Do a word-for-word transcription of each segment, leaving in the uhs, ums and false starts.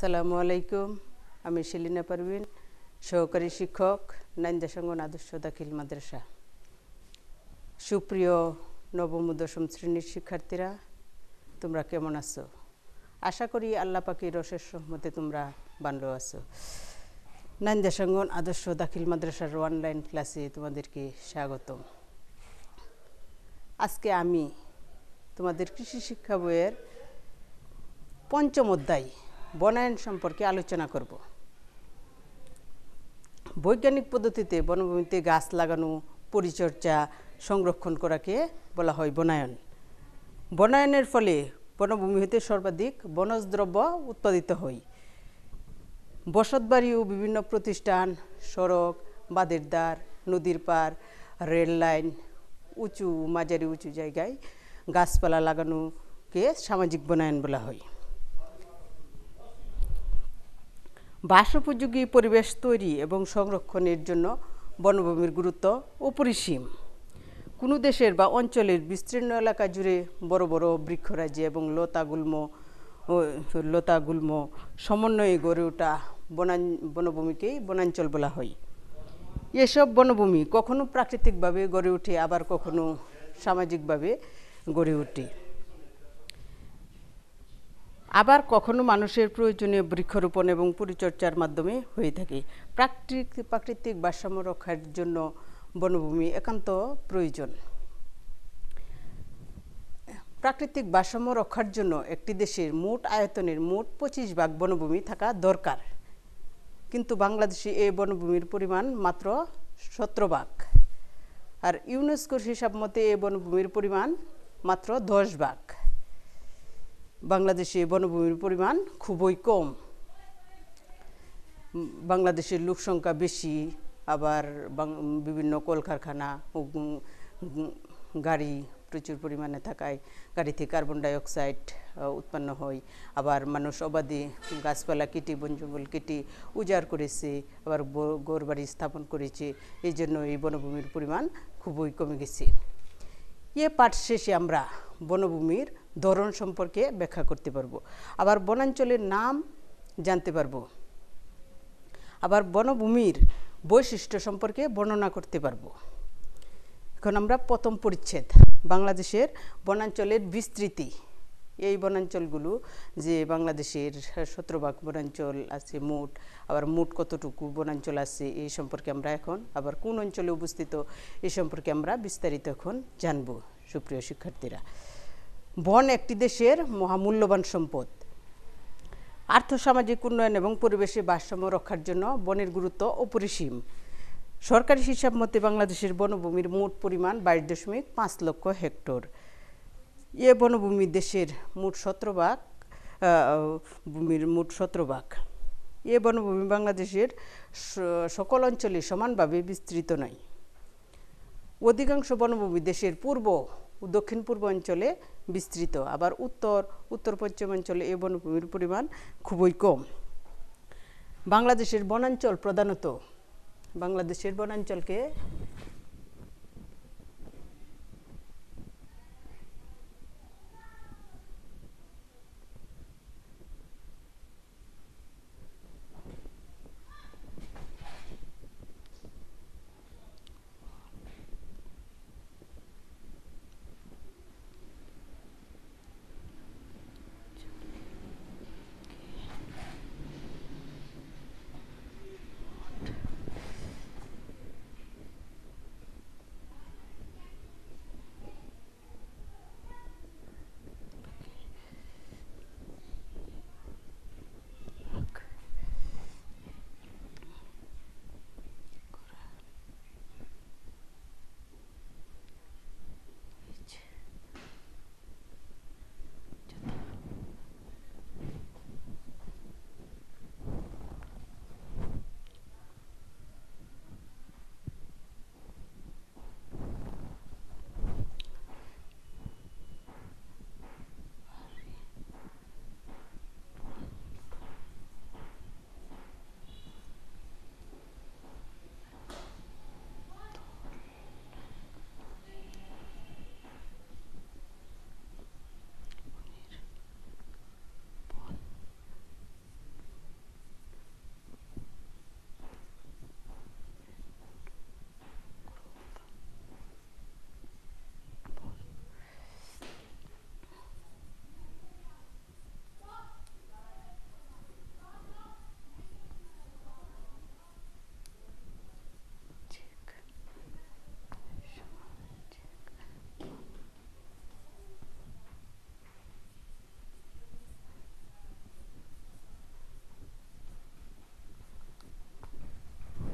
আসসালামু আলাইকুম। আমি শিলিনা পারভিন, সহকারী শিক্ষক, নাইনদাসঙ্গন আদর্শ দাখিল মাদ্রাসা। সুপ্রিয় নবম ও দশম শ্রেণীর শিক্ষার্থীরা, তোমরা কেমন আছো? আশা করি আল্লাহ পাকের অশেষ রহমতে তোমরা ভালো আছো। নাইনদাসঙ্গন আদর্শ দাখিল মাদ্রাসার অনলাইন ক্লাসে তোমাদেরকে স্বাগতম। আজকে আমি তোমাদের কৃষি শিক্ষা বইয়ের পঞ্চম অধ্যায় বনায়ন সম্পর্কে আলোচনা করব। বৈজ্ঞানিক পদ্ধতিতে বনভূমিতে গাছ লাগানো, পরিচর্যা, সংরক্ষণ করাকে বলা হয় বনায়ন। বনায়নের ফলে বনভূমি হতে সর্বাধিক বনজ দ্রব্য উৎপাদিত হয়। বসতবাড়ি ও বিভিন্ন প্রতিষ্ঠান, সড়ক, বাঁধের ধার, নদীর পার, রেল লাইন, উঁচু মাঝারি উঁচু জায়গায় গাছপালা লাগানোকে সামাজিক বনায়ন বলা হয়। বাসোপযোগী পরিবেশ তৈরি এবং সংরক্ষণের জন্য বনভূমির গুরুত্ব অপরিসীম। কোনো দেশের বা অঞ্চলের বিস্তীর্ণ এলাকা জুড়ে বড় বড় বৃক্ষরাজি এবং লতাগুল্ম লতাগুল্ম সমন্বয়ে গড়ে ওঠা বনান বনভূমিকেই বনাঞ্চল বলা হয়। এসব বনভূমি কখনো প্রাকৃতিকভাবে গড়ে ওঠে, আবার কখনো সামাজিকভাবে গড়ে ওঠে, আবার কখনো মানুষের প্রয়োজনীয় বৃক্ষরোপণ এবং পরিচর্যার মাধ্যমে হয়ে থাকে। প্রাকৃতিক প্রাকৃতিক ভারসাম্য রক্ষার জন্য বনভূমি একান্ত প্রয়োজন। প্রাকৃতিক ভারসাম্য রক্ষার জন্য একটি দেশের মোট আয়তনের মোট পঁচিশ ভাগ বনভূমি থাকা দরকার, কিন্তু বাংলাদেশে এই বনভূমির পরিমাণ মাত্র সতেরো ভাগ, আর ইউনেস্কোর হিসাব মতে এই বনভূমির পরিমাণ মাত্র দশ ভাগ। বাংলাদেশে বনভূমির পরিমাণ খুবই কম। বাংলাদেশের লোক সংখ্যা বেশি, আবার বিভিন্ন কলকারখানা ও গাড়ি প্রচুর পরিমাণে থাকায় গাড়ি থেকে কার্বন ডাইঅক্সাইড উৎপন্ন হয়। আবার মানুষ অবাধে গাছপালা কেটে, বন জঙ্গল কেটে উজাড় করেছে, আবার ঘর বাড়ি স্থাপন করেছে। এই জন্য এই বনভূমির পরিমাণ খুবই কমে গেছে। এ পাঠ শেষে আমরা বনভূমির ধরন সম্পর্কে ব্যাখ্যা করতে পারবো, আবার বনাঞ্চলের নাম জানতে পারবো, আবার বনভূমির বৈশিষ্ট্য সম্পর্কে বর্ণনা করতে পারবো। এখন আমরা প্রথম পরিচ্ছেদ, বাংলাদেশের বনাঞ্চলের বিস্তৃতি। এই বনাঞ্চলগুলো যে বাংলাদেশের সতেরো ভাগ বনাঞ্চল আছে মোট, আবার মোট কতটুকু বনাঞ্চল আছে এই সম্পর্কে আমরা এখন, আবার কোন অঞ্চলে অবস্থিত এই সম্পর্কে আমরা বিস্তারিত এখন জানব। সুপ্রিয় শিক্ষার্থীরা, বন একটি দেশের মহামূল্যবান সম্পদ। আর্থসামাজিক উন্নয়ন এবং পরিবেশের ভারসাম্য রক্ষার জন্য বনের গুরুত্ব অপরিসীম। সরকারি হিসাব মতে বাংলাদেশের বনভূমির মোট পরিমাণ বাইশ দশমিক পাঁচ লক্ষ হেক্টর। এ বনভূমি দেশের মোট সতেরো ভাগ ভূমির মোট সতেরো ভাগ। এ বনভূমি বাংলাদেশের সকল অঞ্চলে সমানভাবে বিস্তৃত নয়। অধিকাংশ বনভূমি দেশের পূর্ব ও দক্ষিণ পূর্ব অঞ্চলে বিস্তৃত, আবার উত্তর উত্তর পশ্চিমাঞ্চলে এই বনভূমির পরিমাণ খুবই কম। বাংলাদেশের বনাঞ্চল প্রধানত বাংলাদেশের বনাঞ্চলকে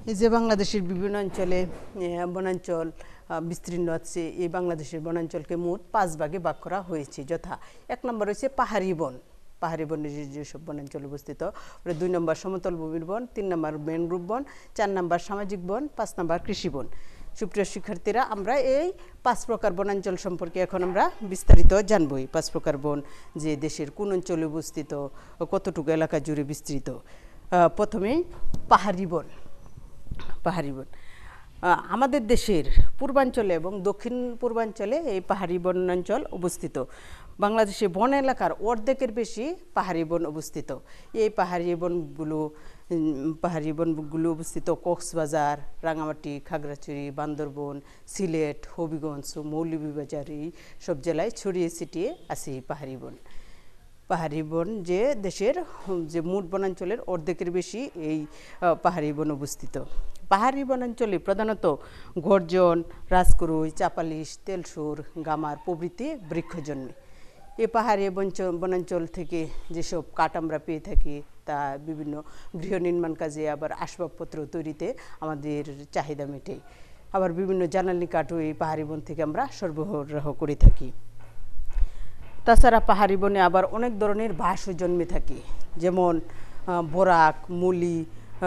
এই যে বাংলাদেশের বিভিন্ন অঞ্চলে বনাঞ্চল বিস্তীর্ণ আছে, এই বাংলাদেশের বনাঞ্চলকে মোট পাঁচ ভাগে ভাগ করা হয়েছে, যথা এক নম্বর হচ্ছে পাহাড়ি বন, পাহাড়ি বনের যেসব বনাঞ্চল অবস্থিত, দুই নম্বর সমতল ভূমির বন, তিন নম্বর ম্যানগ্রোভ বন, চার নম্বর সামাজিক বন, পাঁচ নম্বর কৃষি বন। সুপ্রিয় শিক্ষার্থীরা, আমরা এই পাঁচ প্রকার বনাঞ্চল সম্পর্কে এখন আমরা বিস্তারিত জানব। এই পাঁচ প্রকার বন যে দেশের কোন অঞ্চলে অবস্থিত, কতটুকু এলাকা জুড়ে বিস্তৃত। প্রথমেই পাহাড়ি বন। পাহাড়ি বন আমাদের দেশের পূর্বাঞ্চলে এবং দক্ষিণ পূর্বাঞ্চলে এই পাহাড়ি বনাঞ্চল অবস্থিত। বাংলাদেশে বন এলাকার অর্ধেকের বেশি পাহাড়ি বন অবস্থিত। এই পাহাড়ি বনগুলো পাহাড়ি বনগুলো অবস্থিত কক্সবাজার, রাঙামাটি, খাগড়াছড়ি, বান্দরবন, সিলেট, হবিগঞ্জ, মৌলভীবাজার এই সব জেলায় ছড়িয়ে ছিটিয়ে আছে এই পাহাড়ি বন। পাহাড়ি বন যে দেশের যে মোট বনাঞ্চলের অর্ধেকের বেশি এই পাহাড়ি বন অবস্থিত। পাহাড়ি বনাঞ্চলে প্রধানত গর্জন, রাজকরুই, চাপালিশ, তেলসুর, গামার প্রভৃতি বৃক্ষ জন্মে। এই পাহাড়ি বনাঞ্চল থেকে যেসব কাঠ আমরা পেয়ে থাকি তা বিভিন্ন গৃহ নির্মাণ কাজে, আবার আসবাবপত্র তৈরিতে আমাদের চাহিদা মেটে। আবার বিভিন্ন জ্বালানি কাঠও এই পাহাড়ি বন থেকে আমরা সরবরাহ করে থাকি। তাছাড়া পাহাড়ি বনে আবার অনেক ধরনের বাঁশও জন্মে থাকে, যেমন বরাক, মুলি,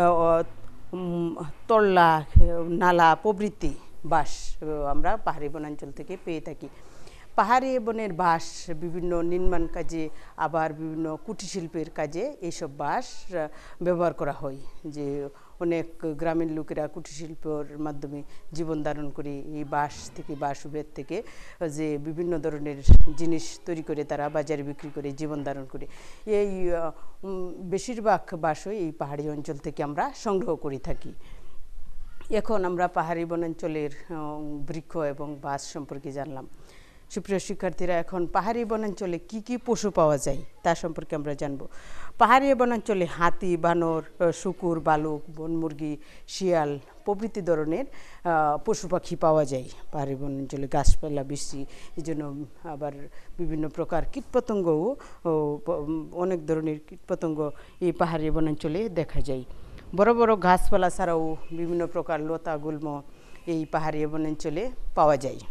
তল্লা, নালা প্রভৃতি বাঁশ আমরা পাহাড়ি বনাঞ্চল থেকে পেয়ে থাকি। পাহাড়ি বনের বাঁশ বিভিন্ন নির্মাণ কাজে, আবার বিভিন্ন কুটিরশিল্পের কাজে এইসব বাঁশ ব্যবহার করা হয়। যে অনেক গ্রামীণ লোকেরা কুটিরশিল্পের মাধ্যমে জীবন ধারণ করে এই বাঁশ থেকে, বাঁশ বেত থেকে যে বিভিন্ন ধরনের জিনিস তৈরি করে তারা বাজারে বিক্রি করে জীবন ধারণ করে। এই বেশিরভাগ বাঁশই এই পাহাড়ি অঞ্চল থেকে আমরা সংগ্রহ করে থাকি। এখন আমরা পাহাড়ি বনাঞ্চলের বৃক্ষ এবং বাঁশ সম্পর্কে জানলাম। সুপ্রিয় শিক্ষার্থীরা, এখন পাহাড়ি বনাঞ্চলে কি কি পশু পাওয়া যায় তা সম্পর্কে আমরা জানব। পাহাড়ি বনাঞ্চলে হাতি, বানর, শুকুর, ভালুক, বনমুরগি, শিয়াল প্রভৃতি ধরনের পশু পাখি পাওয়া যায়। পাহাড়ি বনাঞ্চলে গাছপালা বেশি, এই জন্য আবার বিভিন্ন প্রকার কীটপতঙ্গও, অনেক ধরনের কীটপতঙ্গ এই পাহাড়ি বনাঞ্চলে দেখা যায়। বড় বড় গাছপালা ছাড়াও বিভিন্ন প্রকার লতা গুল্ম এই পাহাড়ি বনাঞ্চলে পাওয়া যায়।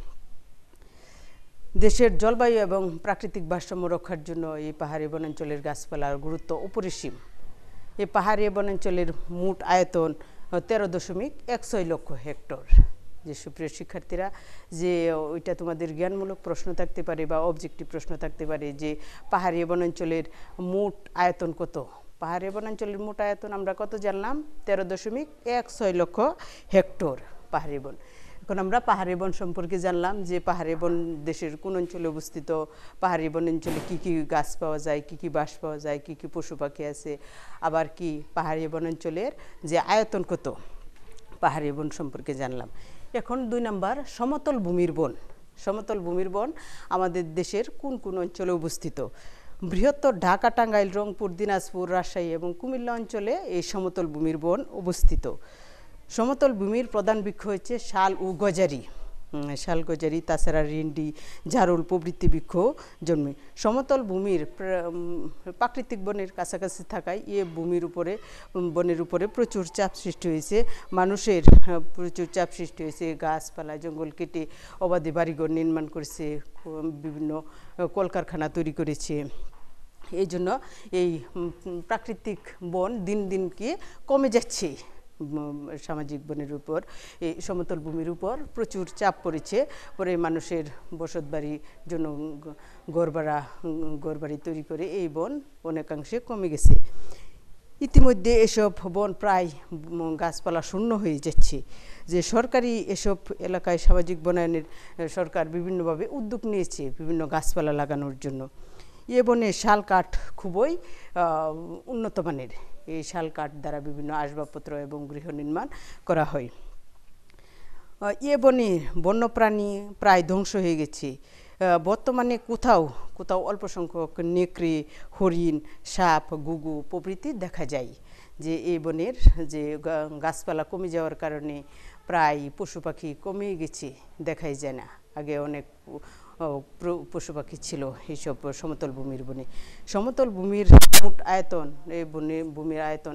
দেশের জলবায়ু এবং প্রাকৃতিক ভারসাম্য রক্ষার জন্য এই পাহাড়ি বনাঞ্চলের গাছপালার গুরুত্ব অপরিসীম। এই পাহাড়ি বনাঞ্চলের মোট আয়তন তেরো দশমিক এক ছয় লক্ষ হেক্টর। যে সুপ্রিয় শিক্ষার্থীরা, যে ওইটা তোমাদের জ্ঞানমূলক প্রশ্ন থাকতে পারে বা অবজেক্টিভ প্রশ্ন থাকতে পারে যে পাহাড়ি বনাঞ্চলের মোট আয়তন কত। পাহাড়ি বনাঞ্চলের মোট আয়তন আমরা কত জানলাম? তেরো দশমিক এক ছয় লক্ষ হেক্টর পাহাড়ি বন। এখন আমরা পাহাড়ি বন সম্পর্কে জানলাম যে পাহাড়ি বন দেশের কোন অঞ্চলে অবস্থিত, পাহাড়ি বন অঞ্চলে কী কী গাছ পাওয়া যায়, কী কী বাঁশ পাওয়া যায়, কী কী পশু পাখি আছে, আবার কি পাহাড়ি বন অঞ্চলের যে আয়তন কত পাহাড়ি বন সম্পর্কে জানলাম। এখন দুই নম্বর সমতল ভূমির বন। সমতল ভূমির বন আমাদের দেশের কোন কোন অঞ্চলে অবস্থিত? বৃহত্তর ঢাকা, টাঙ্গাইল, রংপুর, দিনাজপুর, রাজশাহী এবং কুমিল্লা অঞ্চলে এই সমতল ভূমির বন অবস্থিত। সমতল ভূমির প্রধান বৃক্ষ হচ্ছে শাল ও গজারি। শাল, গজারি, তাছাড়া রিন্ডি, ঝাড়ুল প্রভৃতি বৃক্ষ জন্মে। সমতল ভূমির প্রাকৃতিক বনের কাছাকাছি থাকায় এ ভূমির উপরে বনের উপরে প্রচুর চাপ সৃষ্টি হয়েছে। মানুষের প্রচুর চাপ সৃষ্টি হয়েছে। গাছপালা, জঙ্গল কেটে অবাধে বাড়িঘর নির্মাণ করেছে, বিভিন্ন কলকারখানা তৈরি করেছে। এই জন্য এই প্রাকৃতিক বন দিন দিন কি কমে যাচ্ছে। সামাজিক বনের উপর, এই সমতল ভূমির উপর প্রচুর চাপ পড়েছে। পরে মানুষের বসত বাড়ির জন্য ঘরবাড়া ঘরবাড়ি তৈরি করে এই বন অনেকাংশে কমে গেছে। ইতিমধ্যে এসব বন প্রায় গাছপালা শূন্য হয়ে যাচ্ছে। যে সরকারি এসব এলাকায় সামাজিক বনায়নের সরকার বিভিন্নভাবে উদ্যোগ নিয়েছে বিভিন্ন গাছপালা লাগানোর জন্য। এ বনে শাল কাঠ খুবই উন্নত মানের। এই শাল কাঠ দ্বারা বিভিন্ন আসবাবপত্র এবং গৃহ নির্মাণ করা হয়। এ বনে বন্যপ্রাণী প্রায় ধ্বংস হয়ে গেছে। বর্তমানে কোথাও কোথাও অল্প সংখ্যক নেকড়ে, হরিণ, সাপ, ঘুঘু প্রভৃতি দেখা যায়। যে এই বনের যে গাছপালা কমে যাওয়ার কারণে প্রায় পশু পাখি কমে গেছে, দেখাই যায় না। আগে অনেক পশু পাখি ছিল এইসব সমতল ভূমির বনে। সমতল ভূমির মোট আয়তন, এই বনে ভূমির আয়তন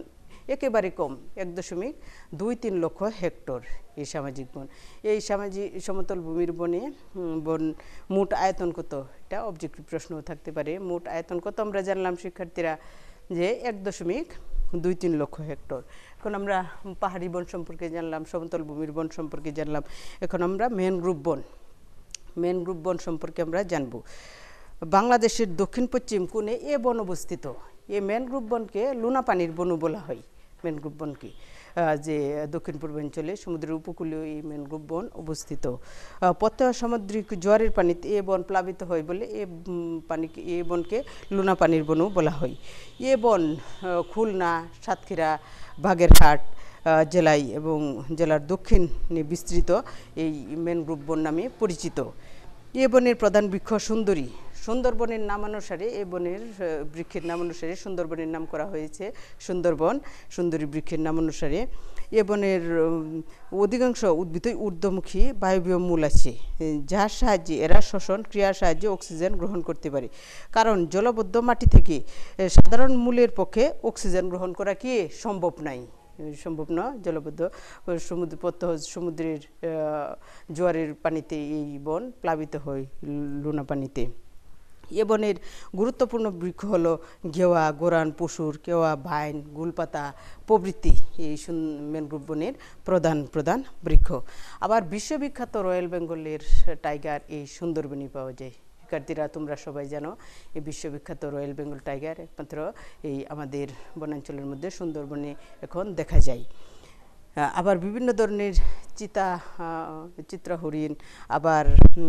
একেবারে কম এক দশমিক দুই তিন লক্ষ হেক্টর এই সামাজিক বন। এই সামাজিক সমতল ভূমির বনে বন মোট আয়তন কত, এটা অবজেক্টিভ প্রশ্নও থাকতে পারে। মোট আয়তন কত আমরা জানলাম শিক্ষার্থীরা যে এক দশমিক দুই তিন লক্ষ হেক্টর। এখন আমরা পাহাড়ি বন সম্পর্কে জানলাম, সমতল ভূমির বন সম্পর্কে জানলাম। এখন আমরা ম্যানগ্রোভ বন ম্যানগ্রোভ বন সম্পর্কে আমরা জানব। বাংলাদেশের দক্ষিণ পশ্চিম কোণে এ বন অবস্থিত। এই ম্যানগ্রোভ বনকে লুনা পানির বনও বলা হয়। ম্যানগ্রোভ বনকে যে দক্ষিণ পূর্বাঞ্চলে সমুদ্রের উপকূলীয় এই ম্যানগ্রোভ বন অবস্থিত। প্রত্যহ সামুদ্রিক জোয়ারের পানিতে এ বন প্লাবিত হয় বলে এ পানিকে এ বনকে লুনা পানির বনও বলা হয়। এ বন খুলনা, সাতক্ষীরা, বাগেরহাট জেলায় এবং জেলার দক্ষিণে বিস্তৃত এই ম্যানগ্রোভ বন নামে পরিচিত। এ বনের প্রধান বৃক্ষ সুন্দরী। সুন্দরবনের নামানুসারে এ বনের বৃক্ষের নামানুসারে সুন্দরবনের নাম করা হয়েছে সুন্দরবন, সুন্দরী বৃক্ষের নামানুসারে। এ বনের অধিকাংশ উদ্ভিদই ঊর্ধ্বমুখী বায়বীয় মূল আছে, যার সাহায্যে এরা শ্বসন ক্রিয়ার সাহায্যে অক্সিজেন গ্রহণ করতে পারে। কারণ জলবদ্ধ মাটি থেকে সাধারণ মূলের পক্ষে অক্সিজেন গ্রহণ করা কি সম্ভব নাই, সম্ভব না। জলবদ্ধ সমুদ্র প্রত্যহ সমুদ্রের জোয়ারের পানিতে এই বন প্লাবিত হয় লুনা পানিতে। এ বনের গুরুত্বপূর্ণ বৃক্ষ হলো গেওয়া, গোরান, পশুর, কেওয়া, ভাইন, গুলপাতা প্রভৃতি এই ম্যানগ্রোভ বনের প্রধান প্রধান বৃক্ষ। আবার বিশ্ববিখ্যাত রয়্যাল বেঙ্গলের টাইগার এই সুন্দরবনই পাওয়া যায়। শিক্ষার্থীরা তোমরা সবাই জানো এই বিশ্ববিখ্যাত রয়্যাল বেঙ্গল টাইগার একমাত্র এই আমাদের বনাঞ্চলের মধ্যে সুন্দরবনে এখন দেখা যায়। আবার বিভিন্ন ধরনের চিতা, চিত্রা হরিণ, আবার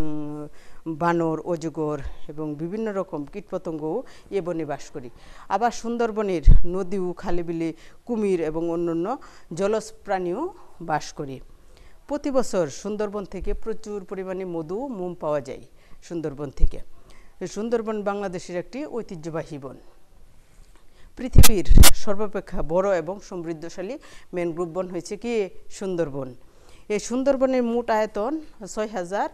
বানর, অজগর এবং বিভিন্ন রকম কীটপতঙ্গও এ বনে বাস করি। আবার সুন্দরবনের নদী ও খালে বিলে কুমির এবং অন্যান্য জলজ প্রাণীও বাস করে। প্রতি বছর সুন্দরবন থেকে প্রচুর পরিমাণে মধু, মোম পাওয়া যায় সুন্দরবন থেকে। সুন্দরবন বাংলাদেশের একটি ঐতিহ্যবাহী বন। পৃথিবীর সর্বাপেক্ষা বড় এবং সমৃদ্ধশালী ম্যানগ্রোভ বন হয়েছে কি সুন্দরবন। এই সুন্দরবনের মোট আয়তন ছয় হাজার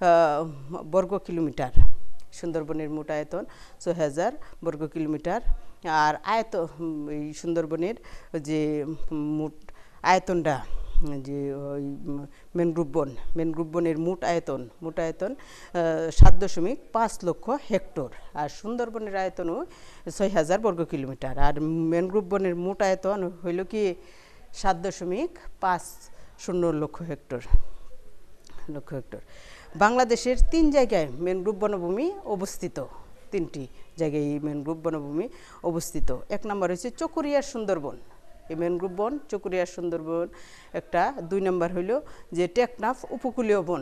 বর্গ কিলোমিটার। সুন্দরবনের মোট আয়তন ছয় হাজার বর্গ কিলোমিটার। আর আয়ত এই সুন্দরবনের যে মোট আয়তনটা যে ওই ম্যানগ্রোভ বন ম্যানগ্রোভ বনের মোট আয়তন মোট আয়তন সাত দশমিক পাঁচ লক্ষ হেক্টর। আর সুন্দরবনের আয়তনও ছয় হাজার বর্গ কিলোমিটার। আর ম্যানগ্রোভ বনের মোট আয়তন হইল কি সাত দশমিক পাঁচ শূন্য লক্ষ হেক্টর লক্ষ হেক্টর। বাংলাদেশের তিন জায়গায় ম্যানগ্রোভ বনভূমি অবস্থিত। তিনটি জায়গায় এই ম্যানগ্রোভ বনভূমি অবস্থিত। এক নম্বর হচ্ছে চকরিয়ার সুন্দরবন, এই ম্যানগ্রোভ বন চকরিয়ার সুন্দরবন একটা। দুই নম্বর হইল যে টেকনাফ উপকূলীয় বন,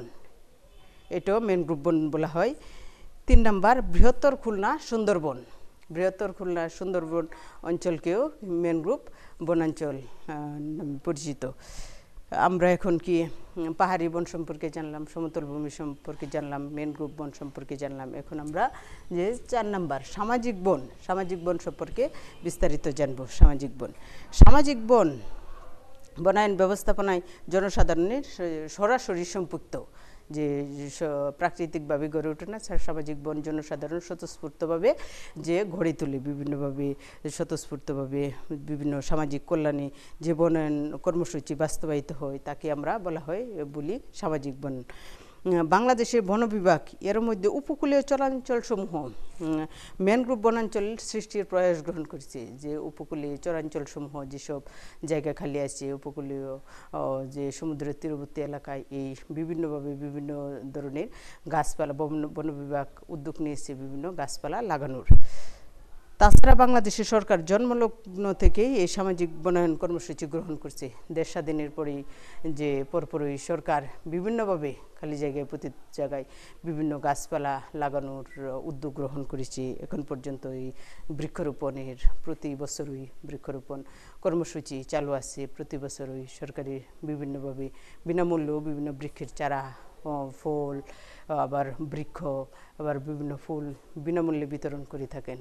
এটাও ম্যানগ্রোভ বন বলা হয়। তিন নম্বর বৃহত্তর খুলনা সুন্দরবন, বৃহত্তর খুলনা সুন্দরবন অঞ্চলকেও ম্যানগ্রোভ বনাঞ্চল পরিচিত। আমরা এখন কি পাহাড়ি বন সম্পর্কে জানলাম, সমতল ভূমি সম্পর্কে জানলাম, ম্যানগ্রোভ বন সম্পর্কে জানলাম। এখন আমরা যে চার নাম্বার সামাজিক বন সামাজিক বন সম্পর্কে বিস্তারিত জানব। সামাজিক বন সামাজিক বন বনায়ন ব্যবস্থাপনায় জনসাধারণের সরাসরি সম্পৃক্ত, যে প্রাকৃতিকভাবে গড়ে ওঠে না, সামাজিক বন জনসাধারণ স্বতঃস্ফূর্তভাবে যে গড়ে তোলে, বিভিন্নভাবে স্বতঃস্ফূর্তভাবে বিভিন্ন সামাজিক কল্যাণে যে বনায়ন কর্মসূচি বাস্তবায়িত হয় তাকে আমরা বলা হয় বলি সামাজিক বন। বাংলাদেশের বন বিভাগ এর মধ্যে উপকূলীয় চরাঞ্চল সমূহ ম্যানগ্রোভ বনাঞ্চল সৃষ্টির প্রয়াস গ্রহণ করেছে। যে উপকূলীয় চরাঞ্চল সমূহ যেসব জায়গা খালি আছে, উপকূলীয় যে সমুদ্রের তীরবর্তী এলাকায় এই বিভিন্নভাবে বিভিন্ন ধরনের গাছপালা বন বিভাগ উদ্যোগ নিয়েছে বিভিন্ন গাছপালা লাগানোর। তাছাড়া বাংলাদেশের সরকার জন্মলগ্ন থেকেই এই সামাজিক বনায়ন কর্মসূচি গ্রহণ করছে। দেশ স্বাধীনের পরেই যে পরপরই সরকার বিভিন্নভাবে খালি জায়গায় প্রতি জায়গায় বিভিন্ন গাছপালা লাগানোর উদ্যোগ গ্রহণ করেছে। এখন পর্যন্ত এই বৃক্ষরোপণের প্রতি বছরই বৃক্ষরোপণ কর্মসূচি চালু আছে। প্রতি বছরই সরকারি বিভিন্নভাবে বিনামূল্য বিভিন্ন বৃক্ষের চারা, ফল, আবার বৃক্ষ, আবার বিভিন্ন ফুল বিনামূল্যে বিতরণ করে থাকেন।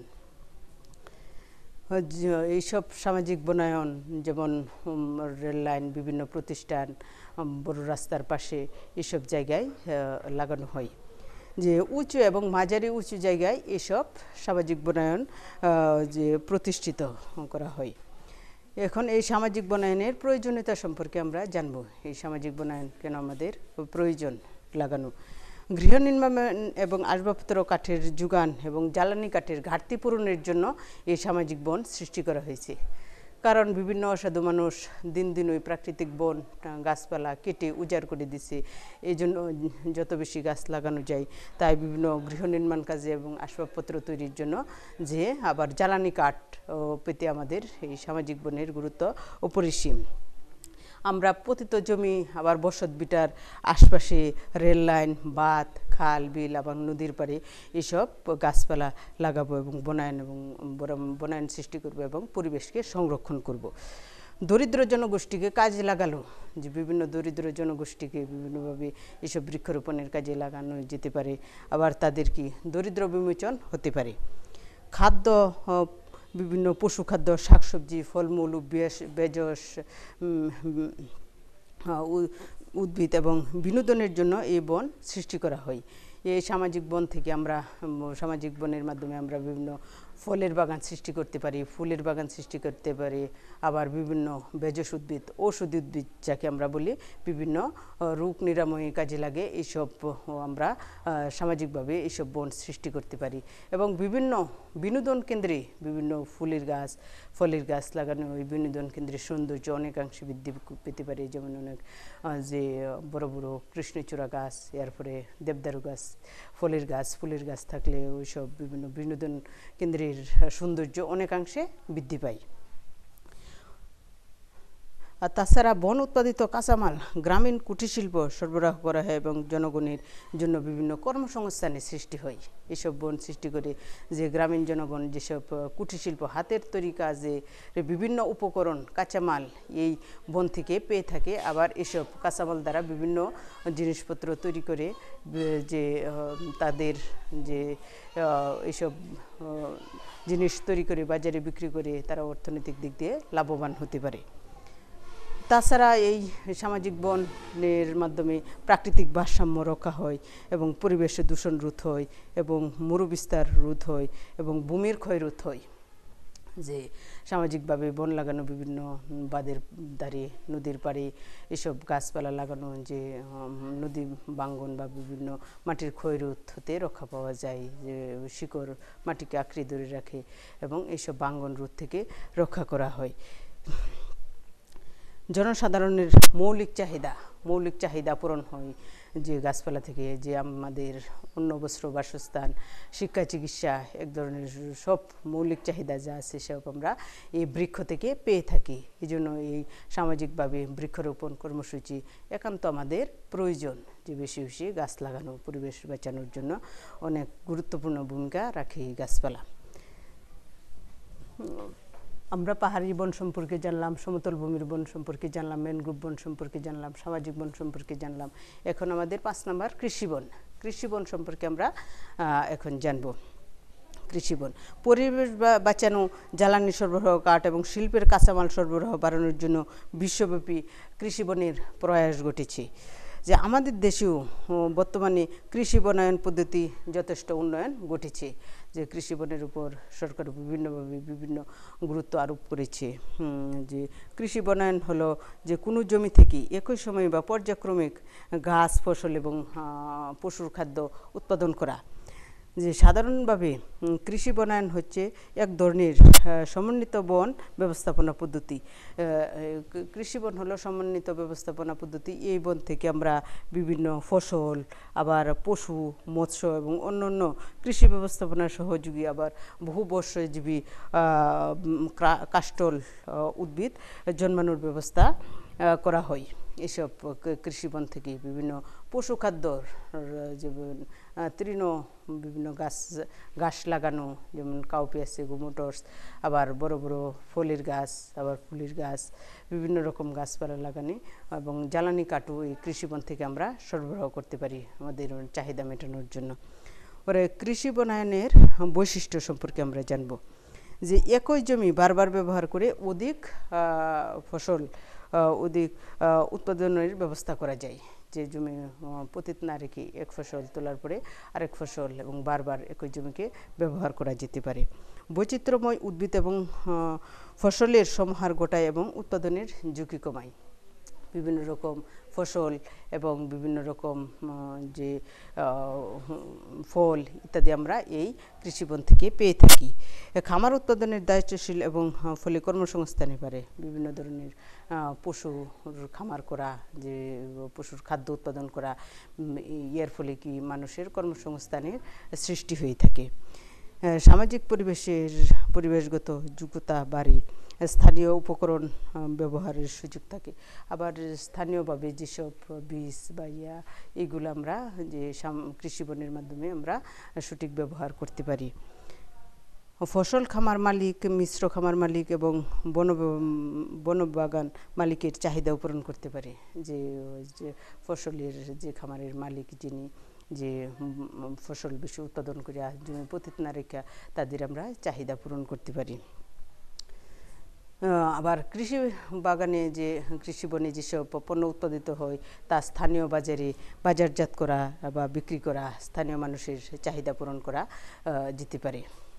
এইসব সামাজিক বনায়ন যেমন রেল লাইন, বিভিন্ন প্রতিষ্ঠান, বড় রাস্তার পাশে এসব জায়গায় লাগানো হয়। যে উঁচু এবং মাঝারি উঁচু জায়গায় এসব সামাজিক বনায়ন যে প্রতিষ্ঠিত করা হয়। এখন এই সামাজিক বনায়নের প্রয়োজনীয়তা সম্পর্কে আমরা জানব। এই সামাজিক বনায়ন কেন আমাদের প্রয়োজন লাগানো। গৃহ নির্মাণ এবং আসবাবপত্র কাঠের যোগান এবং জ্বালানি কাঠের ঘাটতি পূরণের জন্য এই সামাজিক বন সৃষ্টি করা হয়েছে। কারণ বিভিন্ন অসাধু মানুষ দিন দিন ওই প্রাকৃতিক বন গাছপালা কেটে উজাড় করে দিচ্ছে। এই জন্য যত বেশি গাছ লাগানো যায় তাই বিভিন্ন গৃহ নির্মাণ কাজে এবং আসবাবপত্র তৈরির জন্য যে আবার জ্বালানি কাঠ পেতে আমাদের এই সামাজিক বনের গুরুত্ব অপরিসীম। আমরা পতিত জমি আবার বসত বিটার আশপাশে রেল লাইন বাঁধ খাল বিল আবার নদীর পাড়ে এসব গাছপালা লাগাবো এবং বনায়ন এবং বনায়ন সৃষ্টি করব এবং পরিবেশকে সংরক্ষণ করব। দরিদ্র জনগোষ্ঠীকে কাজে লাগালো, যে বিভিন্ন দরিদ্র জনগোষ্ঠীকে বিভিন্নভাবে এসব বৃক্ষরোপণের কাজে লাগানো যেতে পারে, আবার তাদের কি দরিদ্র বিমোচন হতে পারে। খাদ্য বিভিন্ন পশু খাদ্য শাকসবজি ফলমূল বেজস উদ্ভিদ এবং বিনোদনের জন্য এই বন সৃষ্টি করা হয়। এই সামাজিক বন থেকে আমরা সামাজিক বনের মাধ্যমে আমরা বিভিন্ন ফলের বাগান সৃষ্টি করতে পারি, ফুলের বাগান সৃষ্টি করতে পারি, আবার বিভিন্ন বেজস উদ্ভিদ ঔষধি উদ্ভিদ যাকে আমরা বলি বিভিন্ন রোগ নিরাময়ের কাজে লাগে, এইসব আমরা সামাজিকভাবে এইসব বন সৃষ্টি করতে পারি। এবং বিভিন্ন বিনোদন কেন্দ্রে বিভিন্ন ফুলের গাছ ফলের গাছ লাগানো ওই বিনোদন কেন্দ্রের সৌন্দর্য অনেকাংশে বৃদ্ধি পেতে পারে। যেমন অনেক যে বড় বড় কৃষ্ণচূড়া গাছ, এরপরে দেবদারু গাছ, ফলের গাছ ফুলের গাছ থাকলে ওইসব বিভিন্ন বিনোদন কেন্দ্রের সৌন্দর্য অনেকাংশে বৃদ্ধি পায়। আর তাছাড়া বন উৎপাদিত কাঁচামাল গ্রামীণ কুটিরশিল্প সরবরাহ করা হয় এবং জনগণের জন্য বিভিন্ন কর্মসংস্থানের সৃষ্টি হয়। এসব বন সৃষ্টি করে যে গ্রামীণ জনগণ যেসব কুটিরশিল্প হাতের তৈরি কাজে বিভিন্ন উপকরণ কাঁচামাল এই বন থেকে পেয়ে থাকে, আবার এসব কাঁচামাল দ্বারা বিভিন্ন জিনিসপত্র তৈরি করে যে তাদের যে এইসব জিনিস তৈরি করে বাজারে বিক্রি করে তারা অর্থনৈতিক দিক দিয়ে লাভবান হতে পারে। তাছাড়া এই সামাজিক বনের মাধ্যমে প্রাকৃতিক ভারসাম্য রক্ষা হয় এবং পরিবেশে দূষণ রোধ হয় এবং মরুবিস্তার রোধ হয় এবং ভূমির ক্ষয় রোধ হয়। যে সামাজিকভাবে বন লাগানো বিভিন্ন বাঁধের ধারে নদীর পাড়ে এসব গাছপালা লাগানো যে নদী বাঙ্গন বা বিভিন্ন মাটির ক্ষয় রোধ হতে রক্ষা পাওয়া যায়, যে শিকড় মাটিকে আঁকড়ে ধরে রাখে এবং এইসব বাঙ্গন রোধ থেকে রক্ষা করা হয়। জনসাধারণের মৌলিক চাহিদা মৌলিক চাহিদা পূরণ হয় যে গাছপালা থেকে, যে আমাদের অন্ন বস্ত্র বাসস্থান শিক্ষা চিকিৎসা এক ধরনের সব মৌলিক চাহিদা যা আছে সব আমরা এই বৃক্ষ থেকে পেয়ে থাকি। এই জন্য এই সামাজিকভাবে বৃক্ষরোপণ কর্মসূচি একান্ত আমাদের প্রয়োজন, যে বেশি বেশি গাছ লাগানো পরিবেশ বাঁচানোর জন্য অনেক গুরুত্বপূর্ণ ভূমিকা রাখে এই গাছপালা। আমরা পাহাড়ি বন সম্পর্কে জানলাম, সমতল ভূমির বন সম্পর্কে জানলাম, ম্যানগ্রোভ বন সম্পর্কে জানলাম, সামাজিক বন সম্পর্কে জানলাম। এখন আমাদের পাঁচ নাম্বার কৃষি বন। কৃষি বন সম্পর্কে আমরা এখন জানব। কৃষি বন পরিবেশ বাঁচানো, জ্বালানি সরবরাহ কাঠ এবং শিল্পের কাঁচামাল সরবরাহ বাড়ানোর জন্য বিশ্বব্যাপী কৃষি বনের প্রয়াস ঘটেছে। যে আমাদের দেশেও বর্তমানে কৃষি বনায়ন পদ্ধতি যথেষ্ট উন্নয়ন ঘটেছে, যে কৃষি বনের উপর সরকার বিভিন্নভাবে বিভিন্ন গুরুত্ব আরোপ করেছে। যে কৃষি বনায়ন হলো যে কোনো জমি থেকে একই সময়ে বা পর্যায়ক্রমিক গাছ ফসল এবং পশুর খাদ্য উৎপাদন করা। যে সাধারণভাবে কৃষি বনায়ন হচ্ছে এক ধরনের সমন্বিত বন ব্যবস্থাপনা পদ্ধতি। কৃষি বন হলো সমন্বিত ব্যবস্থাপনা পদ্ধতি। এই বন থেকে আমরা বিভিন্ন ফসল আবার পশু মৎস্য এবং অন্যান্য কৃষি ব্যবস্থাপনার সহযোগী আবার বহুবর্ষজীবী কাষ্ঠল উদ্ভিদ জন্মানোর ব্যবস্থা করা হয়। এসব কৃষি বন থেকে বিভিন্ন পশু খাদ্যর যেমন তৃণ বিভিন্ন গাছ গাছ লাগানো, যেমন কাউপি আছে গোমোটরস, আবার বড় বড় ফলের গাছ আবার ফুলের গাছ বিভিন্ন রকম গাছপালা লাগানো এবং জ্বালানি কাঠও এই কৃষি বন থেকে আমরা সরবরাহ করতে পারি আমাদের চাহিদা মেটানোর জন্য। পরে কৃষি বনায়নের বৈশিষ্ট্য সম্পর্কে আমরা জানব। যে একই জমি বারবার ব্যবহার করে অধিক ফসল অধিক উৎপাদনের ব্যবস্থা করা যায়। যে জমি পতিত না রেখে এক ফসল তোলার পরে আরেক ফসল এবং বারবার একই জমিকে ব্যবহার করা যেতে পারে। বৈচিত্র্যময় উদ্ভিদ এবং ফসলের সমাহার ঘটায় এবং উৎপাদনের ঝুঁকি কমায়। বিভিন্ন রকম ফসল এবং বিভিন্ন রকম যে ফল ইত্যাদি আমরা এই কৃষিবন থেকে পেয়ে থাকি। খামার উৎপাদনের দায়িত্বশীল এবং ফলে কর্মসংস্থানে পারে। বিভিন্ন ধরনের পশুর খামার করা, যে পশুর খাদ্য উৎপাদন করা, এর ফলে কি মানুষের কর্মসংস্থানের সৃষ্টি হয়ে থাকে। সামাজিক পরিবেশের পরিবেশগত যোগ্যতা বাড়ে, স্থানীয় উপকরণ ব্যবহারের সুযোগ থাকে। আবার স্থানীয়ভাবে যেসব বীজ বা ইয়া এগুলো আমরা যে কৃষিবনের মাধ্যমে আমরা সঠিক ব্যবহার করতে পারি। ফসল খামার মালিক, মিশ্র খামার মালিক এবং বন বনবাগান মালিকের চাহিদা পূরণ করতে পারে। যে যে ফসলের যে খামারের মালিক যিনি, যে ফসল বেশি উৎপাদন করে জমি পতিত না রেখা, তাদের আমরা চাহিদা পূরণ করতে পারি। আবার কৃষি বাগানে যে কৃষি বনে যেসব পণ্য উৎপাদিত হয় তা স্থানীয় বাজারে বাজারজাত করা বা বিক্রি করা, স্থানীয় মানুষের চাহিদা পূরণ করা যেতে পারে।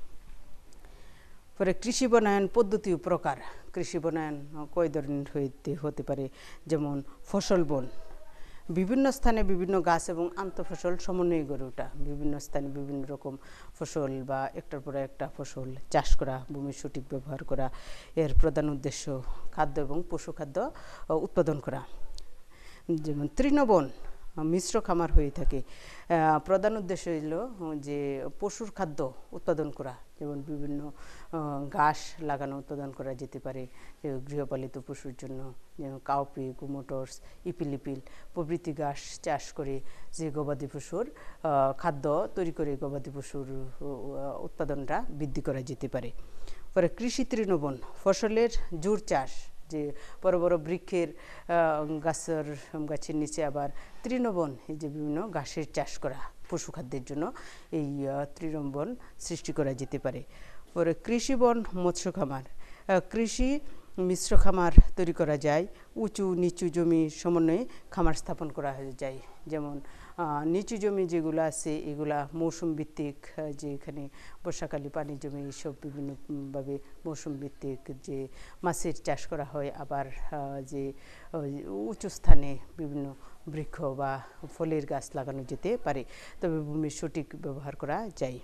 পরে কৃষি বনায়ন পদ্ধতি ও প্রকার। কৃষি বনায়ন কয় ধরনের হইতে হতে পারে, যেমন ফসল বন, বিভিন্ন স্থানে বিভিন্ন গাছ এবং আন্তঃফসল সমন্বয়ে গড়ে ওঠা। বিভিন্ন স্থানে বিভিন্ন রকম ফসল বা একটার পর একটা ফসল চাষ করা, ভূমির সঠিক ব্যবহার করা, এর প্রধান উদ্দেশ্য খাদ্য এবং পশু খাদ্য উৎপাদন করা। যেমন তৃণবন মিশ্র খামার হয়ে থাকে, প্রধান উদ্দেশ্য হইল যে পশুর খাদ্য উৎপাদন করা, যেমন বিভিন্ন ঘাস লাগানো উৎপাদন করা যেতে পারে গৃহপালিত পশুর জন্য, যেমন কাউপি, কুমোটর্স, ইপিলিপিল প্রভৃতি ঘাস চাষ করে যে গবাদি পশুর খাদ্য তৈরি করে গবাদি পশুর উৎপাদনটা বৃদ্ধি করা যেতে পারে। পরে কৃষি তৃণবন ফসলের জোর চাষ, যে বড় বড় বৃক্ষের গাছের গাছের নিচে আবার তৃণবন, এই যে বিভিন্ন ঘাসের চাষ করা পশু খাদ্যের জন্য, এই তৃণবন সৃষ্টি করা যেতে পারে। পরে কৃষি বন মৎস্য খামার, কৃষি মিশ্র খামার তৈরি করা যায়, উঁচু নিচু জমি সমন্বয়ে খামার স্থাপন করা যায়। যেমন নিচু জমি যেগুলো আছে এগুলা মৌসুম ভিত্তিক, যে এখানে বর্ষাকালে পানি জমি, এইসব বিভিন্নভাবে মৌসুম ভিত্তিক যে মাছের চাষ করা হয়। আবার যে উঁচু স্থানে বিভিন্ন বৃক্ষ বা ফলের গাছ লাগানো যেতে পারে, তবে ভূমির সঠিক ব্যবহার করা যায়।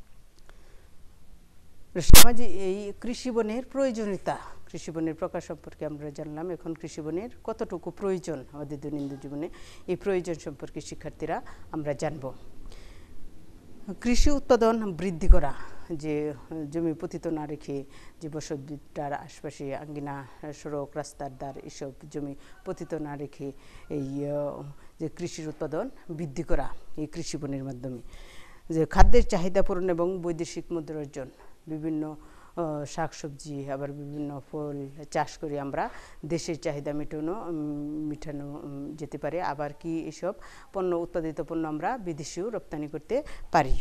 সমাজে এই কৃষিবনের প্রয়োজনীয়তা, কৃষিবনের প্রকার সম্পর্কে আমরা জানলাম। এখন কৃষিবনের কতটুকু প্রয়োজন আমাদের দৈনন্দিন জীবনে, এই প্রয়োজন সম্পর্কে শিক্ষার্থীরা আমরা জানব। কৃষি উৎপাদন বৃদ্ধি করা, যে জমি পতিত না রেখে যে বসতভিটার আশপাশে আঙ্গিনা, সড়ক, রাস্তার ধার এসব জমি পতিত না রেখে এই যে কৃষির উৎপাদন বৃদ্ধি করা এই কৃষিবনের মাধ্যমে। যে খাদ্যের চাহিদা পূরণ এবং বৈদেশিক মুদ্রা অর্জন, বিভিন্ন শাকসবজি আবার বিভিন্ন ফল চাষ করে আমরা দেশের চাহিদা মেটানো মেটানো যেতে পারে। আবার কি এসব পণ্য উৎপাদিত পণ্য আমরা বিদেশেও রপ্তানি করতে পারি।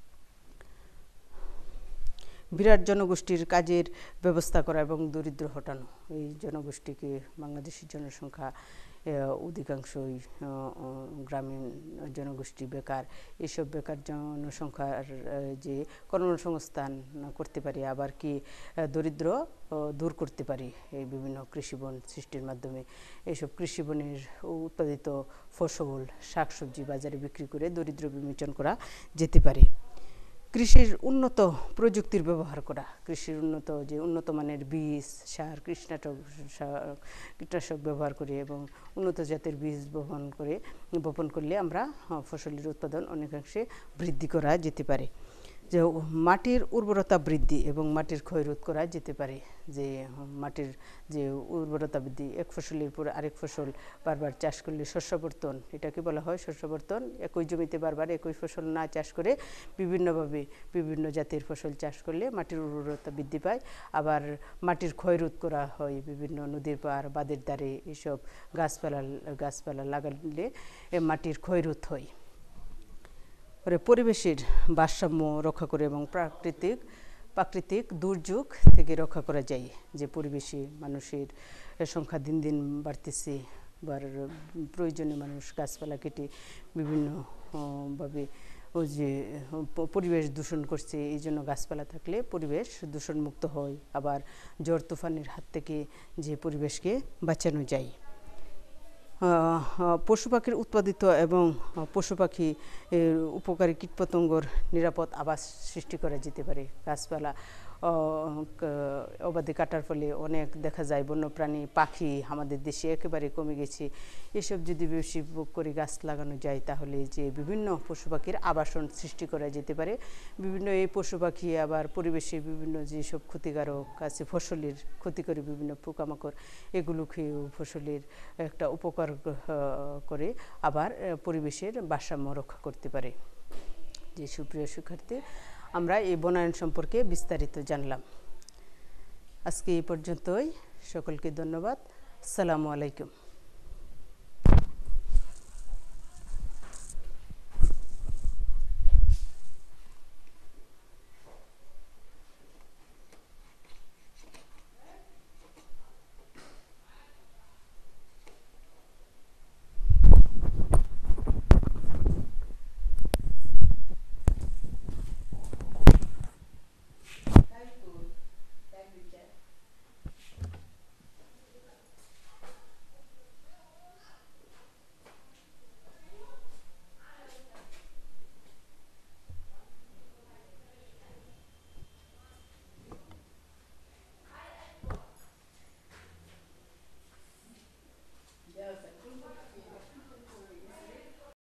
বিরাট জনগোষ্ঠীর কাজের ব্যবস্থা করা এবং দরিদ্র হটানো, এই জনগোষ্ঠীকে বাংলাদেশের জনসংখ্যা অধিকাংশই গ্রামীণ জনগোষ্ঠী বেকার, এসব বেকার জনসংখ্যার যে কর্মসংস্থান করতে পারি, আবার কি দরিদ্র দূর করতে পারি এই বিভিন্ন কৃষিবন সৃষ্টির মাধ্যমে। এইসব কৃষিবনের উৎপাদিত ফসল শাকসবজি বাজারে বিক্রি করে দরিদ্র বিমোচন করা যেতে পারে। কৃষির উন্নত প্রযুক্তির ব্যবহার করা, কৃষির উন্নত যে উন্নত মানের বীজ, সার, কীটনাশক কীটনাশক ব্যবহার করে এবং উন্নত জাতের বীজ বপন করে বপন করলে আমরা ফসলের উৎপাদন অনেকাংশে বৃদ্ধি করা যেতে পারে। যে মাটির উর্বরতা বৃদ্ধি এবং মাটির ক্ষয় রোধ করা যেতে পারে। যে মাটির যে উর্বরতা বৃদ্ধি, এক ফসলের পর আরেক ফসল বারবার চাষ করলে শস্যাবর্তন, এটাকে বলা হয় শস্যাবর্তন। একই জমিতে বারবার একই ফসল না চাষ করে বিভিন্নভাবে বিভিন্ন জাতের ফসল চাষ করলে মাটির উর্বরতা বৃদ্ধি পায়। আবার মাটির ক্ষয় রোধ করা হয়, বিভিন্ন নদীর পাড় বাঁধের ধারে এসব গাছপালা গাছপালা লাগালে মাটির ক্ষয় রোধ হয়। পরিবেশের ভারসাম্য রক্ষা করে এবং প্রাকৃতিক প্রাকৃতিক দুর্যোগ থেকে রক্ষা করা যায়। যে পরিবেশে মানুষের সংখ্যা দিন দিন বাড়তেছে, বার প্রয়োজনে মানুষ গাছপালা কেটে বিভিন্ন ভাবে ওই যে পরিবেশ দূষণ করছে। এই জন্য গাছপালা থাকলে পরিবেশ দূষণমুক্ত হয়, আবার ঝড় তুফানের হাত থেকে যে পরিবেশকে বাঁচানো যায়। পশু পাখির উৎপাদিত এবং পশু পাখি উপকারী কীটপতঙ্গর নিরাপদ আবাস সৃষ্টি করা যেতে পারে। গাছপালা অবাধে কাটার ফলে অনেক দেখা যায় বন্যপ্রাণী পাখি আমাদের দেশে একেবারে কমে গেছে। এসব যদি বেশি করে গাছ লাগানো যায় তাহলে যে বিভিন্ন পশু পাখির আবাসন সৃষ্টি করা যেতে পারে। বিভিন্ন এই পশু পাখি আবার পরিবেশে বিভিন্ন যেসব ক্ষতিকারক আছে, ফসলের ক্ষতি করে বিভিন্ন পোকামাকড়, এগুলো খেয়েও ফসলের একটা উপকার করে, আবার পরিবেশের ভারসাম্য রক্ষা করতে পারে। যে সুপ্রিয় শিক্ষার্থী, আমরা এই বনায়ন সম্পর্কে বিস্তারিত জানলাম। আজকে এই পর্যন্তই। সকলকে ধন্যবাদ। আসসালামু আলাইকুম।